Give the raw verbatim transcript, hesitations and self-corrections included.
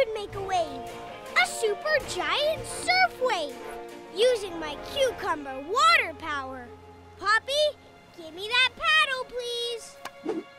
could make a wave. A super giant surf wave. Using my cucumber water power. Poppy, give me that paddle, please.